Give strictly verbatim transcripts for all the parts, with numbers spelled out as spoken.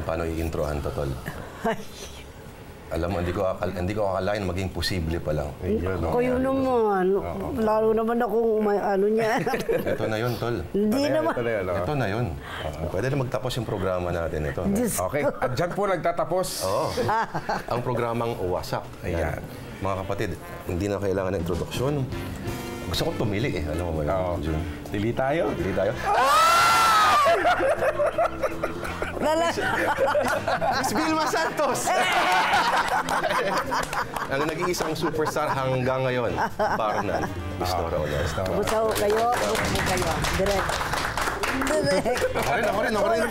alam paano i-introhan to, Tol. Alam mo, hindi ko, akal hindi ko akalain maging posible pa lang. Kayo naman. Lalo naman akong may ano niya. Ito na yun, Tol. Hindi naman. Ito na yun. Pwede na magtapos yung programa natin ito. Okay. At dyan po nagtatapos. Oo. Ang programang Wasak. Ayan. Mga kapatid, hindi na kailangan ng introduksyon. Gusto ko tumili eh. Alam mo ba yun? Tili tayo. Tili tayo. Miss Vilma Santos! Ang nag-iisang superstar hanggang ngayon, Barnan. Miss Nora Olas. Kumusta ho kayo? Kumusta ho kayo? Direct. Direct. Ako rin, ako rin, ako rin.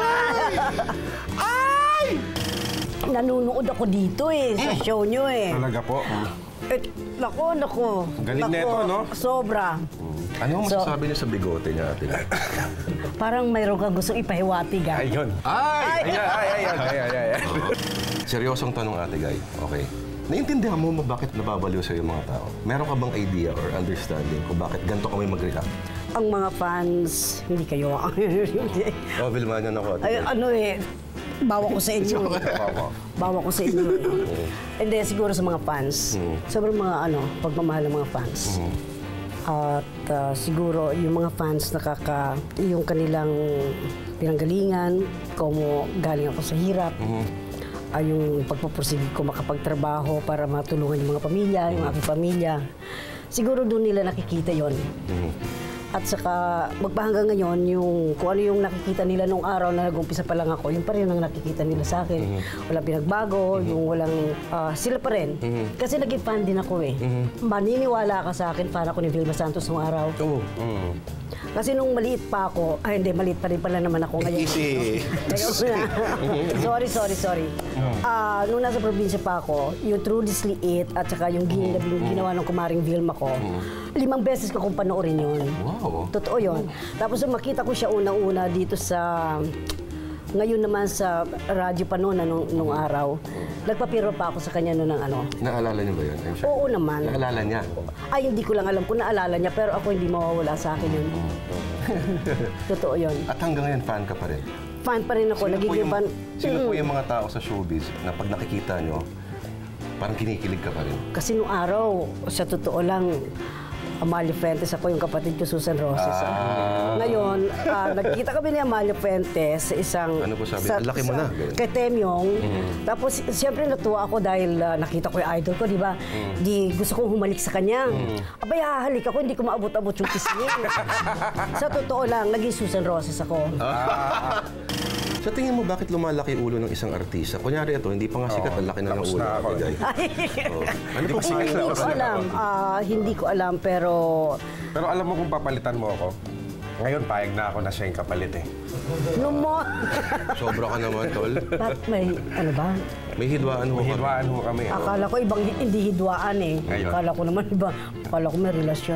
Ay! Nanunood ako dito eh, sa show nyo eh. Talaga po. Eh, nako, nako. Galing na ito, no? Sobra. Ano masasabi niyo sa bigote niya, Ate? Parang mayroon kang gusto ipahiwatig, ah. Ayun. Ay! Ay, ay, ay, ay, ay, ay. Seryosong tanong, Ate Guy. Okay. Naiintindihan mo mo bakit nababaliw sa'yo yung mga tao? Meron ka bang idea or understanding kung bakit ganito kami mag-react? Ang mga fans, hindi kayo. Oh, Vilmanian ako, Ate Ay, Guy. ano eh, bawa ko sa inyo. Bawa ko sa inyo. Hindi, siguro sa mga fans. Sobrang mga ano, pagmamahal ng mga fans. At uh, siguro yung mga fans nakaka, yung kanilang pinanggalingan, kung galing ako sa hirap, mm-hmm. ay yung pagpupursige ko makapagtrabaho para matulungan yung mga pamilya, yung aking pamilya. Siguro doon nila nakikita yon. Mm-hmm. At saka magpahanggang ngayon, yung, kung ano yung nakikita nila nung araw na nag-umpisa pa lang ako, yun pa rin ang nakikita nila sa akin. Mm-hmm. Walang pinagbago, mm-hmm. yung walang, uh, sila pa rin. Mm-hmm. Kasi naging fan din ako eh. Mm-hmm. Maniniwala ka sa akin, fan ako ni Vilma Santos nung araw. Oo. Oh. Mm-hmm. Kasi nung maliit pa ako, ay hindi, maliit pa rin pala naman ako ngayon. Easy. sorry, sorry, sorry. Uh, nung nasa probinsya pa ako, yung Truly It at saka yung gin mm-hmm. ginawa ng kumaring Vilma ko, mm-hmm. limang beses ko kung panoorin yun. Wow. Totoo yun. Tapos makita ko siya unang-una dito sa... Ngayon naman sa radyo pa noon, nung, nung araw, nagpapiro pa ako sa kanya noon ng ano. Naalala niyo ba yun? Sure. Oo naman. Naalala niya? Ay, hindi ko lang alam kung naalala niya, pero ako hindi mawawala sa akin yun. Totoo yun. At hanggang ngayon, fan ka pa rin? Fan pa rin ako. Sino, po yung, fan... sino mm. po yung mga tao sa showbiz na pag nakikita nyo, parang kinikilig ka pa rin? Kasi nung araw, sa totoo lang, Amalio Fuentes ako, yung kapatid ko, Susan Roses. Ah. Ngayon, uh, nagkita kami ni Amalio Fuentes sa isang... Ano po sabi? Sa, laki mo na. Kay Temyong. Mm. Tapos, siyempre natuwa ako dahil uh, nakita ko yung idol ko, di ba? Mm. Di gusto kong humalik sa kanya. Mm. Abay, hahalik ako, hindi ko maabot-abot yung kisingin. Sa totoo lang, naging Susan Roses ako. Ah. Sa tingin mo, bakit lumalaki ulo ng isang artista? Kunyari ito, hindi pa nga sikat, ang laki na ng ulo. Oh. Ano pa sikat? Hindi ko alam. Uh, hindi ko alam, pero... Pero alam mo kung papalitan mo ako, ngayon payag na ako na siya yung kapalit eh. No mo! Sobra ka naman, Tol. At may, ano ba? May hidwaan ho kami. May hidwaan ho kami. Akala ko ibang hindi hidwaan eh. Ngayon. Akala ko naman iba. Akala ko may relasyon.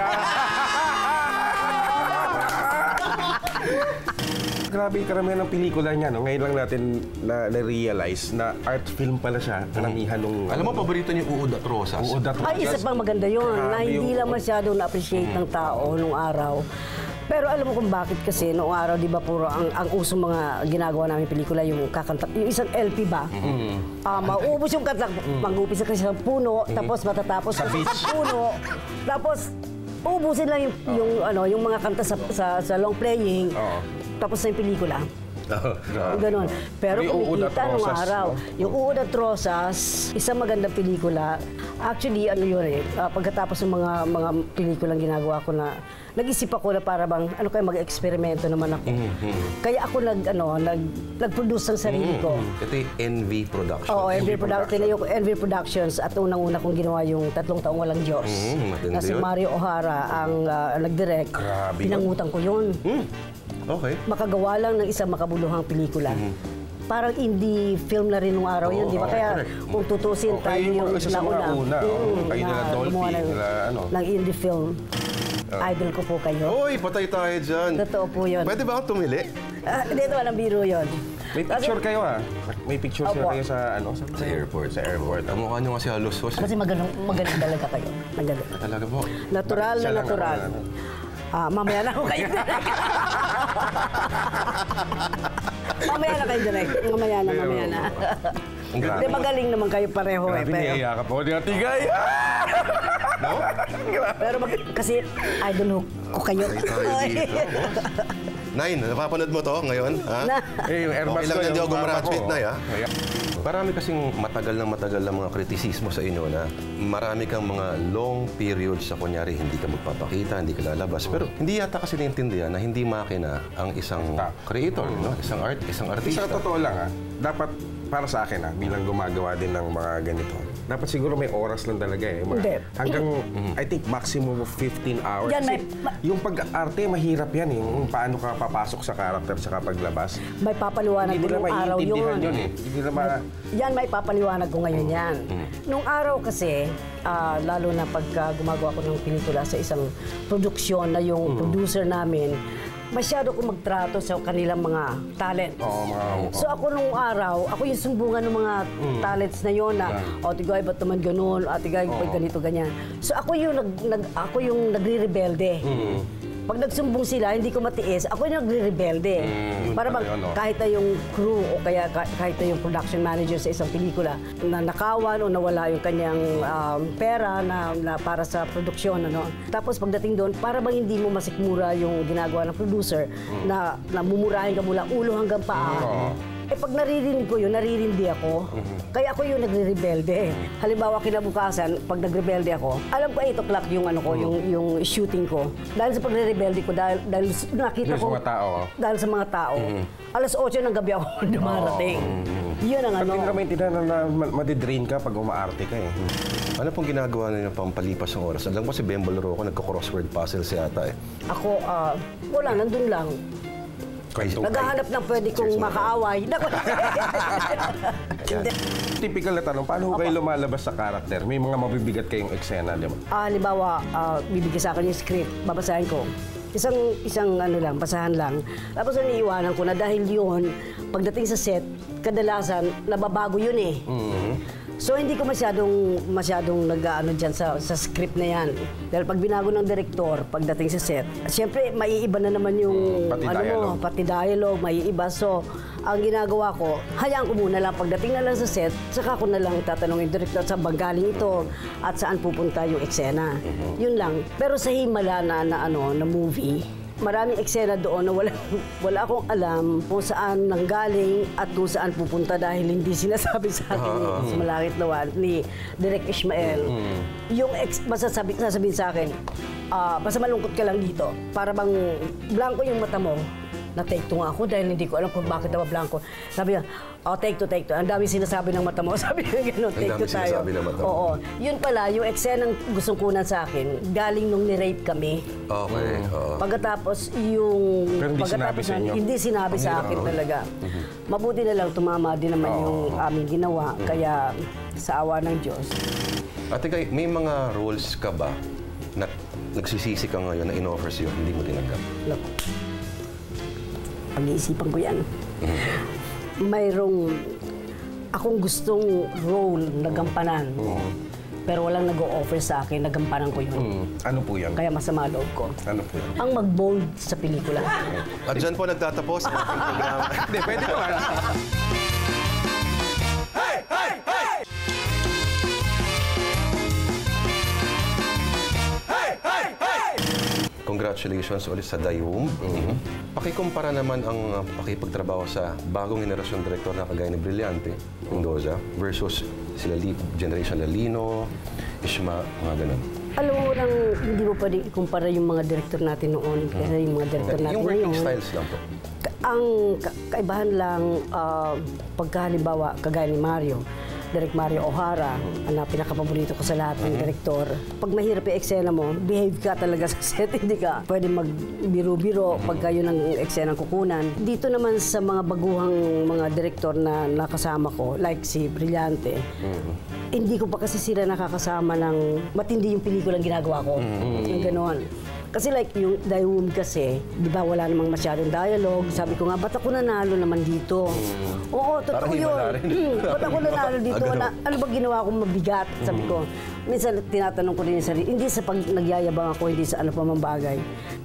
Grabe yung karamihan ng pelikula niya. No? Ngayon lang natin na-realize na art film pala siya. Karamihan nung... Alam mo, paborito niyo Uod at Rosas? Uod at Rosas. Ay, isa pang maganda yun. Na hindi lang masyadong na-appreciate ng tao nung araw. Pero alam mo kung bakit kasi noong araw, di ba, puro ang, ang usong mga ginagawa namin pelikula, yung kakanta, yung isang L P ba? Mm-hmm. uh, mauubos yung kanta, mm-hmm. mag-upisa kasi sa puno, mm-hmm. tapos matatapos sa puno, tapos uubusin lang yung, oh. yung, ano, yung mga kanta sa, sa, sa long playing. Oh. Tapos na yung pelikula. Oh, ganon. Pero kumikita nung araw. No? Yung Uod at Rosas, isang magandang pelikula. Actually, ano yun eh, uh, pagkatapos ng mga mga pelikulang ginagawa ko na, nag-isip ako na para bang, ano kaya mag-eksperimento naman ako. Mm-hmm. Kaya ako nag, ano, nag, nag-produce ng sarili ko. Mm-hmm. Ito yung N V Productions. Oo, N V Productions. Yung N V Productions. At unang-una kong ginawa yung Tatlong Taong Walang Diyos. Mm-hmm. Na si Mario O'Hara ang uh, nag-direct. Pinangutang ko yun. Mm. Okay. Makagawa lang ng isang makabuluhang pelikula. Mm-hmm. Parang indie film na rin nung araw yun, oh, di ba? Kaya okay. kung tutusin okay, tayo yung nauna. Una, mm, kayo nila Dolphy, nila ano. Ng indie film. Uh. Idol ko po kayo. Uy, patay tayo dyan. Totoo po yun. Pwede ba akong tumili? Uh, dito, walang biro yun. May picture Kasi, kayo ah. May picture Opo. kayo sa ano? Sa, sa airport. Sa airport. Ang mukha nyo kasi halos-hos. Kasi magaling, magaling talaga kayo. Magaling. Talaga po. Natural na natural. Ah, mamaya na ako kayo. Mamaya na kayo direct. Mamaya na, mamaya na. Hindi, magaling naman kayo pareho eh. Grabe, Pero, niyayakap ako. Di natigay. No? pero mag, kasi idol ho ko kayo. Nine, napapanood mo to ngayon? Ha? Na. Eh, yung Airmax Okay lang ko, na hindi yung ako mama gumraduate ko, na, oh. ha? Kaya- Marami kasing matagal na matagal na mga kritisismo sa inyo na marami kang mga long periods sa kunyari hindi ka magpapakita, hindi ka lalabas. Pero hindi yata kasi naintindihan na hindi makina ang isang creator, no? Isang art, isang artista. Sa totoo lang, ah, dapat para sa akin, ah, bilang gumagawa din ng mga ganito, dapat siguro may oras lang talaga eh. Mga- Hindi. Hanggang, I think, maximum of fifteen hours. Yan, Kasi may- ma- yung pag-arte, mahirap yan eh. Yung paano ka papasok sa karakter sa paglabas. May papaliwanag Hindi ko nila nung araw maiintindihan yun. yun eh. Hindi nila ma... Yan, may papaliwanag ko ngayon yan. Nung araw kasi, ah, lalo na pagka gumagawa ko ng pelikula sa isang produksyon na yung producer namin, masyado ko magtrato sa kanilang mga talent. Oo, mga... So ako nung araw, ako yung sumbungan ng mga talents na yon na, o tigay, ba't naman ganun, o tigay, ba't ganito, ganyan. So ako yung, nag, nag, ako yung nagre-rebelde. Pag nagsumbong sila, hindi ko matiis, ako yung nagre-rebelde. Para bang pala yun, no? kahit na yung crew o kaya ka- kahit na yung production manager sa isang pelikula na nakawan o nawala yung kanyang um, pera na, na para sa produksyon. Ano? Tapos pagdating doon, para bang hindi mo masikmura yung ginagawa ng producer na, na mumurahin ka mula ulo hanggang paa. Eh pag naririnig ko yun, naririndi ako. Kaya ako yung nagre-rebelde. Halimbawa kinabukasan, pag nagrebelde ako, alam ko eight o'clock yung ano ko, yung yung shooting ko. Dahil sa pagre-rebelde ko, dahil, dahil nakita Dahil sa ko mga tao. dahil sa mga tao. Alas otso ng gabi ako dumarating. Yun ang ano. Pag hindi naman intindihan na, na ma- madidrain ka pag umaarte ka eh. Ano pong ginagawa ninyo pampalipas ng oras? Alam ko si Bembol Rocco, nagko-crossword puzzles yata eh. Ako, ah, wala, nandun lang. Kwento. Naghahanap ng pwede kong makaaway. Naku. Hindi. Typical na tanong, paano ho kayo lumalabas sa karakter? May mga mabibigat kayong eksena, di ba? Ah, halimbawa, ah, bibigyan sa akin yung script, babasahin ko. Isang, isang ano lang, basahan lang. Tapos iniiwanan ko na dahil yun, pagdating sa set, kadalasan, nababago yun eh. So hindi ko masyadong, masyadong nag-ano dyan sa, sa script na yan. Dahil pag binago ng direktor, pagdating sa set, siyempre, maiiba na naman yung, pati ano mo, dialogue. pati dialogue, maiiba. So, ang ginagawa ko, hayaan ko muna lang, pagdating na lang sa set, saka ko na lang tatanungin yung direktor sa bang galing ito at saan pupunta yung eksena. Yun lang. Pero sa himala na, na, ano, na movie, maraming eksena doon na wala, wala akong alam kung saan nanggaling at kung saan pupunta dahil hindi sinasabi sa akin ni sa Malakit Lawal ni Direk Ishmael. Yung ex, basta sabi, sasabihin sa akin, ah, basta malungkot ka lang dito. Para bang blanco yung mata mo. Na-take two nga ako dahil hindi ko alam kung bakit daw blanco. Sabi niya, oh, take two, take two. Ang dami sinasabi ng mata mo. Sabi niya gano'n, take dami two tayo. sinasabi ng mata mo. Oo. Yun pala, yung eksenang gustong kunan sa akin, galing nung ni-rape kami. Okay, oo. Pagkatapos yung... Pero hindi pagkatapos sinabi sa ng- inyo? Hindi sinabi sa akin talaga. Mabuti na lang tumama din naman yung aming ginawa. Kaya sa awa ng Diyos. Ate Kay, may mga roles ka ba na nagsisisi ka ngayon na in-offer sa'yo, hindi mo tinanggap? Look, pag-iisipan ko yan. Mayroong akong gustong role na gampanan. Pero walang nag-o-offer sa akin, nagampanan ko yun. Hmm. Ano po yan? Kaya masama loob ko. Ano po yan? Ang mag-bold sa pelikula. At dyan po nagtatapos ang ating programa. Hindi, pwede naman. Congratulations ulit sa Dayum. Pakikumpara naman ang uh, pakipagtrabaho sa bagong henerasyon direktor na kagaya ni Brillante, Mendoza, versus sila Li- Generation Lalino, Ishma, mga ganun. Alam mo nang hindi mo pwede ikumpara yung mga director natin noon kasi yung mga director natin Yung working ngayon. styles lang po. Ka- Ang ka- kaibahan lang uh, pagkahalimbawa kagaya ni Mario, Direk Mario O'Hara, na pinakapaborito ko sa lahat ng direktor. Pag mahirap yung eksena mo, behave ka talaga sa set, hindi ka pwede magbiro-biro pagka yun ang eksena kukunan. Dito naman sa mga baguhang mga direktor na nakasama ko, like si Brillante, hindi ko pa kasi sila nakakasama ng matindi yung pelikulang ginagawa ko. Yung gano'n. Kasi like yung Dayum kasi, di ba wala namang masyadong dialogue. Sabi ko nga, ba't ako nanalo naman dito? Oo, totoo Parang yun. himala rin. Mm, ba't ako nanalo dito? Ah, ganun. Wala, ano ba ginawa kong mabigat? Sabi ko, minsan tinatanong ko rin yung sarili, hindi sa pag nagyayabang ako, hindi sa ano pa mang bagay.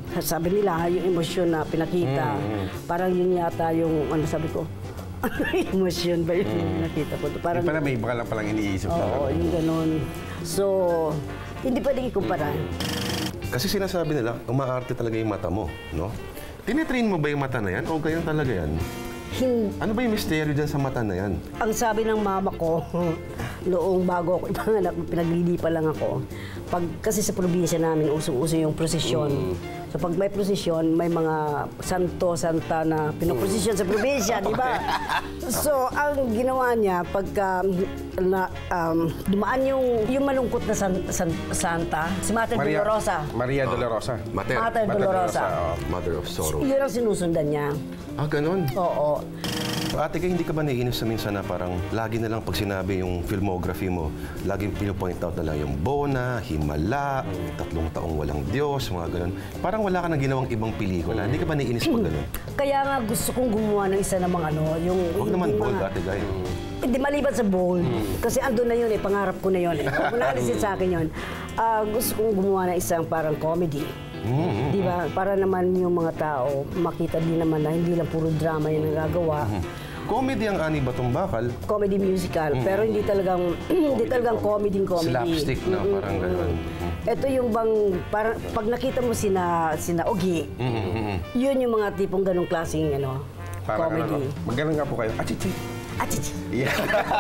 sabi nila, yung emosyon na pinakita, parang yun yata yung, ano sabi ko, emosyon ba yung nakita ko? Parang, Yung pala may iba ka lang palang iniisip. oo, yung ganun. So, hindi pwedeng ikumpara. Kasi sinasabi nila, umaarte talaga yung mata mo, no? Tinitrain mo ba yung mata na yan o ganyan talaga yan? Hin- Ano ba yung misteryo dyan sa mata na yan? ang sabi ng mama ko, noong bago ako ipanganak, pinaglilipa lang ako. Pag, kasi sa probinsya namin, usong-uso yung prosesyon. So pag may prosesyon, may mga santo, santa na pinoprosesyon sa probinsya, di ba? So ang ginawa niya, pagka na, um, dumaan yung, yung malungkot na san, san, santa, si Mater Maria, Dolorosa. Maria Dolorosa. Mater. Mater Dolorosa. oo. Mother of sorrow. Yun ang sinusundan niya. Ah, ganun. Oo. Ate Kay, hindi ka ba naiinis sa minsan na parang lagi na lang pag sinabi yung filmography mo, laging pinopoint out na lang yung Bona, Himala, Tatlong Taong Walang Diyos, mga ganun. Parang wala ka nang ginawang ibang pelikula. Hindi ka ba naiinis pag ganun? Kaya nga gusto kong gumawa ng isa namang ano, yung... Huwag naman yung bold, mga- Ate Kay. Hindi, maliban sa bold. Kasi andun na yun eh, pangarap ko na yun eh. Kung naalisin sa akin yun, ah, gusto kong gumawa ng isang parang comedy. Di ba? Para naman yung mga tao makita din naman na hindi lang puro drama yung nagagawa. Comedy ang Ani Batong Bakal. Comedy musical, pero hindi talagang hindi talagang comedy comedy. Slapstick na, parang ganun. Ito yung bang parang pag nakita mo sina sina Ogie, yun yung mga tipong ganung klaseng ano, Parang comedy. ano, magganon nga po kayo. Ah, chichi. Achichi. Yeah.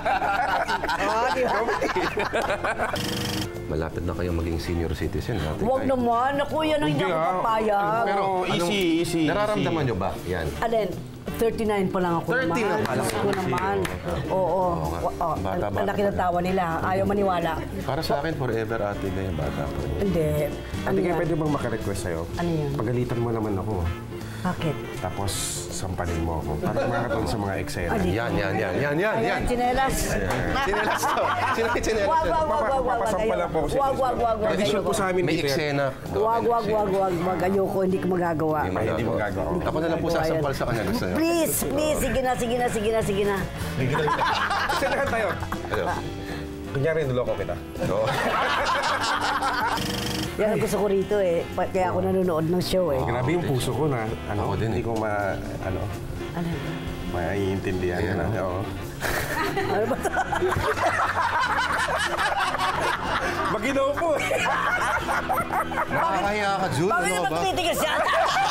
Oh, di ba? Malapit na kayong maging senior citizen, Ate Wag Kay. naman, naku yan ang hindi Hindi, ako ah. papayag. Pero Oh, anong- easy, easy, Nararamdaman easy. nyo ba? Yan. Alin, thirty-nine pa lang ako thirty naman. na pala. Diyos ko naman. Oo. nga. Wa- oh, Bata, ang- bata ang laki pa ng tawa nila. Ayaw maniwala. Para sa akin, forever, Ate Kay, bata pa rin. Hindi. Ano Ate Kay, yan? pwede bang makarequest sa'yo? Ano yun? Pagalitan mo naman ako. Bakit? Tapos, sampanin mo ako. Para makakatulong sa mga eksena. Ay, Yan, yan, yan, yan, yan, yan. Ayan, chinelas. Chinelas to. Sino yung chinelas Wag, yun? wag, wag, wag, wag. Papasampa lang po ako sa Wag, wag, wag, wag. Tradisyon po sa amin May dito yan. eksena. Wag, wag, wag, wag, wag. Ayoko, hindi ko magagawa. Hindi Ay, hindi magagawa. Ako na lang po sasampal sa kanya. Gusto niyo? Please, please. Sige na, sige na, sige na, sige na. Sinahan tayo. Ano? Kunyari, nuloko kita. Oo. Yan ang gusto ko rito eh. Pa- Kaya ako nanonood ng show eh. Grabe yung puso ko na, ano, Ako din hindi eh. ko ma, ano, Ano yun? maiintindihan Ayan, na. oh. Oo. Ano ba ito? Maginaw po eh. Nakakahiya ka, Jun. Bakit Ano naman ka ba? tumitigas yan?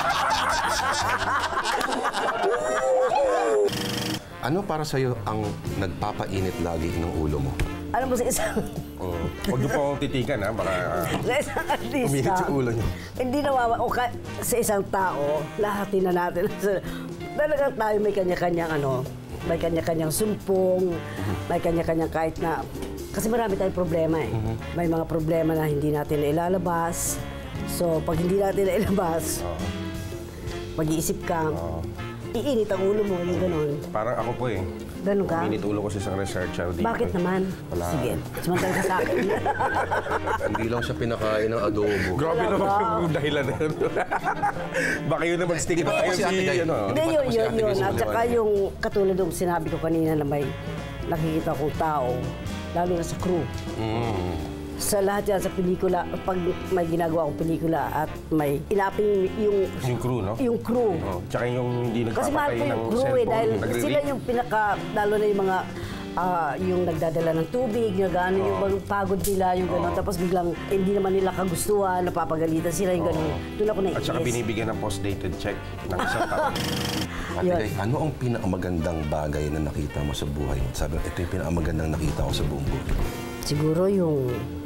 Ano para sa'yo ang nagpapainit lagi ng ulo mo? Alam mo sa isang... Huwag niyo po akong titigan, ha? Baka Sa isang artista, umihinit yung ulo niyo. hindi nawawa, o ka, sa isang tao, lahatin na natin. Talagang tayo may kanya-kanyang ano, may kanya-kanyang sumpong, may kanya-kanyang kahit na, kasi marami tayong problema eh. May mga problema na hindi natin nailalabas. So, pag hindi natin nailabas, mag-iisip ka, iinit ang ulo mo, yung ganun. parang ako po eh. Ganun ka? Uminit ulo ko sa isang researcher dito. Bakit naman? Wala. Sige, sumantay ka sa akin. Hindi lang siya pinakain ng adobo. Grabe Wala naman ba? yung dahilan na yun. Baka yun na mag-stick Di ba na kayo ako si Ate Guy? si, ano. Hindi, Di ba yun, tapos si yun, Ate yun. Guy At saka sumaliwanag? yung katulad ng sinabi ko kanina na may nakikita kong tao, lalo na sa crew. Mm. Sa lahat yan, sa pelikula, pag may ginagawa akong pelikula at may inaping yung, Yung crew, no? yung crew. Oh, tsaka yung hindi Kasi mahal nagpapatay ko ng yung crew eh, dahil nagre-read. sila yung pinaka, lalo na yung mga ah, yung nagdadala ng tubig, yung gano'n, yung bang pagod nila, yung gano'n. Tapos biglang hindi naman nila kagustuhan, napapagalitan sila, yung gano'n. Doon ako At saka naiinis. binibigyan ng post-dated check ng isang taon. Ate Yun. Guy, ano ang pinakamagandang bagay na nakita mo sa buhay mo? Sabi mo, ito yung pinakamagandang nakita ko sa buong buhay. Siguro yung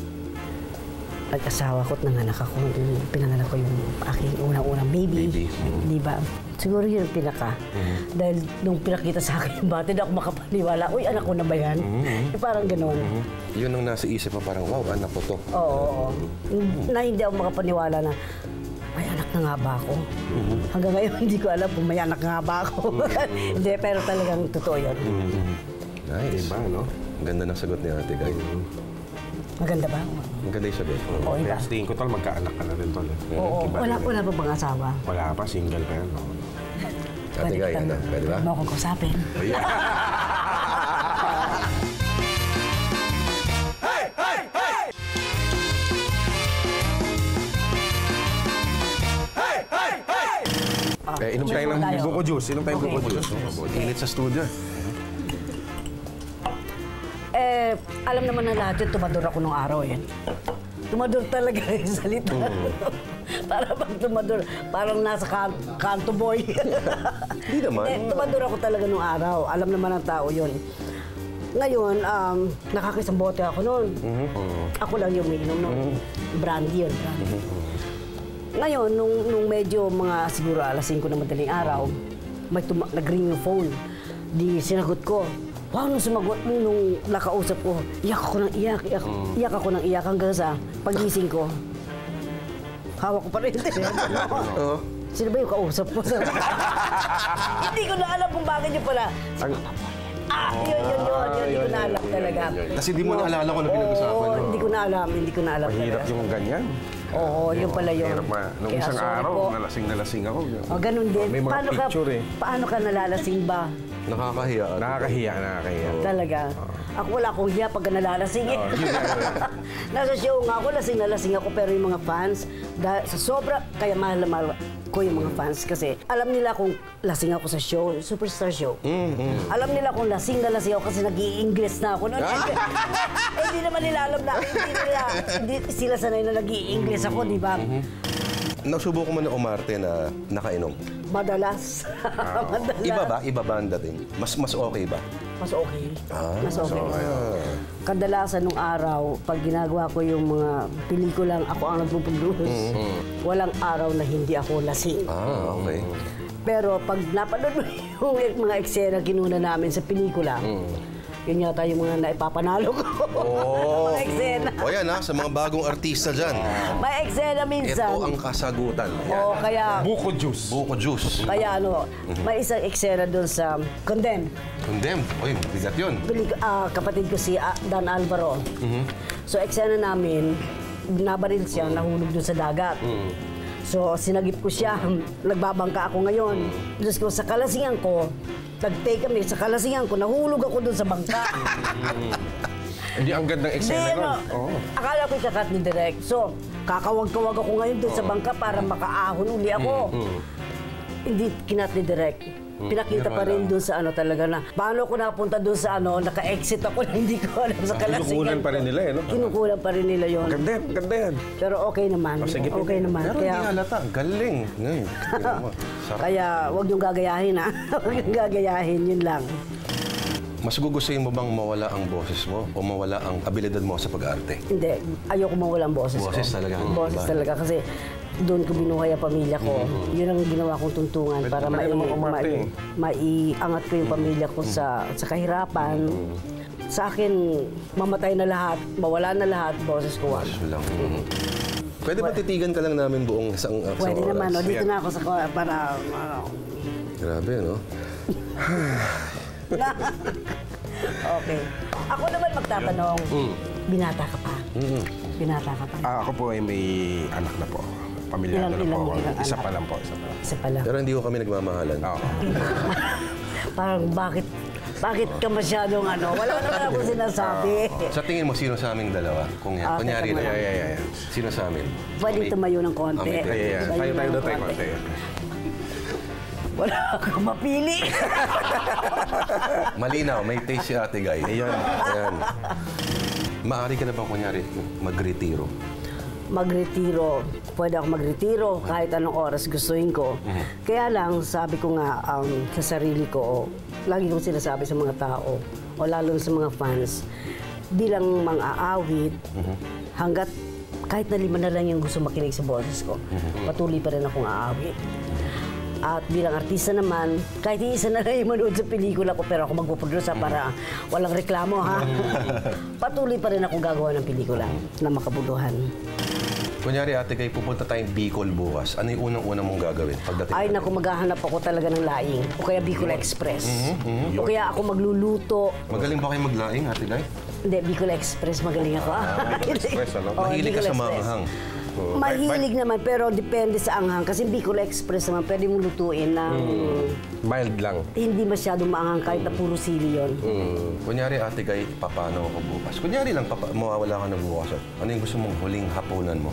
pag-asawa ko at nanganak ako, yung pinanganak ko yung aking unang-unang baby. Baby. Mhm. Di ba? Siguro yun yung pinaka. Dahil nung pinakita sa akin yung bata, hindi ako makapaniwala, uy, anak ko na ba yan? Eh, parang gano'n. Yun ang nasa isip mo, parang, wow, anak ko to. Oo, oo. Na hindi ako makapaniwala na, may anak na nga ba ako? Hanggang ngayon, hindi ko alam kung may anak nga ba ako. Hindi, pero talagang totoo yun. Nice. Diba, no? Ang ganda ng sagot ni Ate Guy. Maganda ba? Ang ganda yung sagot. Oo, iba. Kaya sa tingin ko, tol, magkaanak ka na rin, tol. eh. Oo, Iba wala, rin. wala pa bang asawa? Wala pa, single pa yan. No? Ate Guy, ano? Pwede ba? Huwag mo akong kausapin. Eh, inom tayo ng tayo. buko juice. Inom tayo ng Okay. buko juice. Init sa studio. Eh, alam naman na lahat yun, tumador ako nung araw eh. Tumador talaga yung salita. Para pag tumador, parang nasa kan kanto boy. Hindi naman. Eh, tumador ako talaga nung araw. Alam naman ng tao yun. Ngayon, um, nakakisang bote ako noon. Ako lang yung umiinom noon. Brandy yun, brandy. Ngayon, nung, nung medyo mga siguro alas singko na madaling araw, may tuma- nag-ring yung phone. Di sinagot ko. Wow, nung sumagot mo, nung nakausap ko, iyak ako ng iyak, iyak, iyak ako ng iyak hanggang sa pagising ko. Hawak ko pa rin. Oo. Sino ba yung kausap ko? Hindi ko na alam kung bakit yung pala. Ah, yun, yun, yun, yun, hindi ko na alam talaga. Kasi di mo naalala kung ano pinag-usapan Oo, nyo. hindi ko na alam, hindi ko na alam Mahirap talaga. yung ganyan. Oo, yun pala yun. Mahirap ma. Nung Kaya isang sorry araw, po. nalasing na lasing ako. O, ganun din. May mga paano picture ka, eh. Paano ka nalalasing ba? Nakakahiya. ate. Nakakahiya, nakakahiya. Talaga. Ako wala akong hiya pag nalalasing eh. Oh, yun nga, yun. Nasa show nga ako, lasing na lasing ako, pero yung mga fans, dahil sa sobra, kaya mahal na mahal ko yung mga fans kasi alam nila kung lasing ako sa show, Superstar Show. Alam nila kung lasing na lasing ako kasi nag-i-English na ako. noon. Eh, hindi naman nila alam na, hindi nila, hindi sila sanay na nag-i-English ako, di ba? Nasubo ko man na umarte na nakainom. Madalas. Madalas. Iba ba? Iba ba ang dating? Mas mas okay ba? Mas okay. Ah, Mas okay. Ah. Kadalasan nung araw, pag ginagawa ko yung mga pelikulang ako ang nagpuproduce, walang araw na hindi ako lasing. Ah, okay. Pero pag napanood mo yung mga eksena kinuna namin sa pelikula, yun yata yung mga naipapanalo ko. Oh. mga eksena. O yan ha, sa mga bagong artista dyan. May eksena minsan. Ito ang kasagutan. Ayan. Oo, kaya, Buko juice. Buko juice. kaya ano, may isang eksena doon sa Condemned. Condemned. Uy, bigat yun. Pelik- ah, kapatid ko si ah, Dan Alvaro. So, eksena namin, nabaril siya, nahulog doon sa dagat. So, sinagip ko siya, nagbabangka ako ngayon. Diyos ko, sa kalasingan ko, nag-take kami, sa kalasingan ko, nahulog ako doon sa bangka. Hindi ang gandang Hindi, eksena ano, nun. Oo. akala ko ikakat ni Direk. So, kakawag-kawag ako ngayon doon sa bangka para makaahon uli ako. Hindi kinat ni Direk. Pinakita pa rin doon sa ano talaga na, paano ko napunta doon sa ano, naka-exit ako na hindi ko alam sa kalasingan. Kinukunan pa rin nila eh, no? Kinukunan pa rin nila yun. Ganda yan, ganda yan. Pero okay naman. Oh, sige, okay sige. naman. Pero Kaya, hindi halata. Galing. Ngayon. tingnan mo. Sarap. kaya huwag niyong gagayahin ha. Huwag niyong gagayahin, yun lang. Mas gugustuhin mo bang mawala ang boses mo o mawala ang abilidad mo sa pag-arte? Hindi, ayoko mawala ang boses, Boses ko. talaga, Boses diba? talaga kasi doon ko binuhay ang pamilya ko. Yun ang ginawa kong tuntungan Pwede para pa mai, rin naman umarte mai, eh. maiangat ko yung pamilya ko sa sa kahirapan. Sa akin, mamatay na lahat, mawala na lahat, boses ko wag. Boses lang. Pwede ba titigan ka lang namin buong isang, isang Pwede oras? naman, o, dito Yan. na ako sa ko- para... ano. Grabe, no? Okay. Ako naman magtatanong, binata ka pa? Binata ka pa? Ah, ako po ay may anak na po. Pamilyado Ilang- na po ilang- ako. ilang Isa anak? pa lang po, isa pa lang. Isa pala. Pero hindi ko kami nagmamahalan. Oo. Parang bakit, bakit ka masyadong ano? Wala naman ako sinasabi. Sa tingin mo, sino sa aming dalawa? Kung yan, Ah, kunyari teka na. muna. Yeah, yeah, yeah. Sino sa amin? Pwede May- tumayo ng konti. Ah, may- Yeah, yeah. Tumayo Tayo tayo ng doon tayo konti. konti. Wala akong mapili. Malinaw, may taste si Ate Guy. Ayan. Ayan. Maaari ka na bang kunyari magretiro? Magretiro. Pwede ako magretiro kahit anong oras gustuin ko. Kaya lang, sabi ko nga um, sa sarili ko, o lagi kong sinasabi sa mga tao, o lalo sa mga fans, bilang mga aawit, hanggat kahit na lima na lang yung gusto makinig sa boses ko, patuloy pa rin akong aawit. At bilang artista naman, kahit isa na lang yung manood sa pelikula ko, pero ako magpuproduce para walang reklamo, ha? Patuloy pa rin akong gagawa ng pelikula na makabuluhan. Kunyari, Ate Guy, pupunta tayong Bicol bukas. Ano yung unang-unang mong gagawin pagdating? Ay, naku, maghahanap ako talaga ng laing. O kaya Bicol Express. O kaya ako magluluto. Magaling ba kayo maglaing, Ate Guy? Hindi, Bicol Express, magaling ako. Bicol Express, ano? Oo, Mahilig ka Bicol sa Express. mamahang. Mahilig naman, pero depende sa anghang. Kasi Bicol Express naman, pwede mong lutuin ng Mild lang. hindi masyadong maanghang kahit na puro sili yun. Kunyari, Ate Guy, papano ako bukas? Kunyari lang, papa, mawawala ka na bukas. Ano yung gusto mong huling hapunan mo?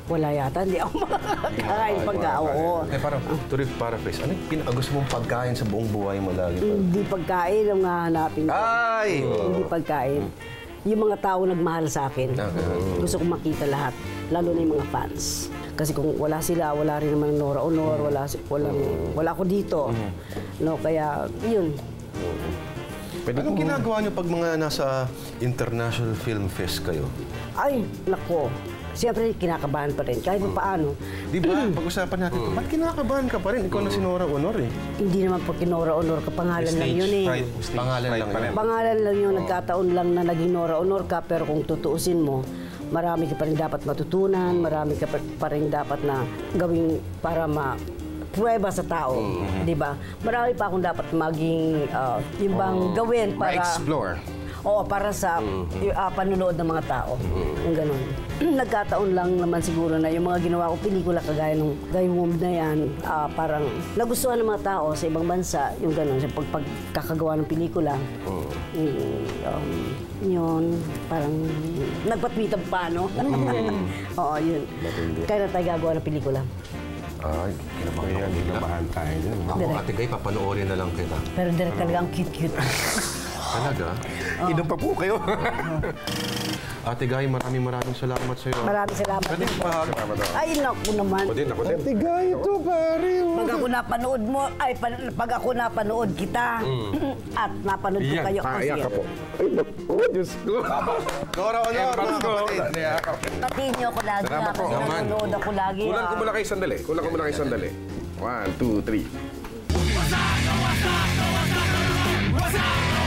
Wala yata, hindi ako makakain pagka, oo. Eh, parang, to paraphrase, ano yung pinakagusto mong pagkain sa buong buhay mo lagi? Hindi pagkain ang hahanapin ko. Ay! Hindi pagkain. Yung mga tao nagmahal sa akin. Gusto kong makita lahat, lalo na yung mga fans. Kasi kung wala sila, wala rin naman Nora Honor, wala, si- walang, wala ako dito. No, kaya, yun. Pwede Anong ginagawa niyo pag mga nasa International Film Fest kayo? Ay, nako. Siyempre, kinakabahan pa rin. Kahit pa paano. Di ba? Pag-usapan natin ito, ba't kinakabahan ka pa rin? Ikaw na si Nora Honor eh. Hindi naman po kinora honor ka, pangalan lang yun eh. Pride, stage Pangalan pride lang pa yun. rin. Pangalan lang yung nagkataon lang na naging Nora Honor ka, pero kung tutuusin mo, marami ka pa rin dapat matutunan, marami ka pa pa rin dapat na gawing para ma pruweba sa tao, di ba? Marami pa akong dapat maging, ah, yung bang gawin para... Ma-explore. Oo, para sa y- ah, panunood ng mga tao. Yung ganun. Nagkataon lang naman siguro na yung mga ginawa kong pelikula kagaya nung Guy Womb na yan, ah, parang nagustuhan ng mga tao sa ibang bansa, yung ganun, sa pag pagkakagawa ng pelikula. Mm, um, yun, parang nagpatwitan pa, no? Oo, yun. Kaya na tayo gagawa ng pelikula. Ay, kinabahan Kaya ako bigla. ginabahan tayo dyan. Ako, Direk. Ate Gay, papanoorin na lang kita. Pero direct talaga ang cute-cute. Talaga? Inom pa po kayo. Ate Gay, maraming maraming salamat sa iyo. Maraming salamat. Pwede pa. Ay, naku naman. Ako din, ako din. Tigay ito, pare. Pag ako napanood mo, ay, pa- pag ako napanood kita, at napanood ko Yan, kayo. kaya kasi- ka po. Ay, naku, Diyos ko. Nora Honor, mga kapatid. Tatiin niyo ako lagi Salamat ha, po. kasi Naman. nanonood ako lagi. Kulang ha. ko muna kayo sandali. Kulang ko muna kayo sandali. One, two, three. What's up?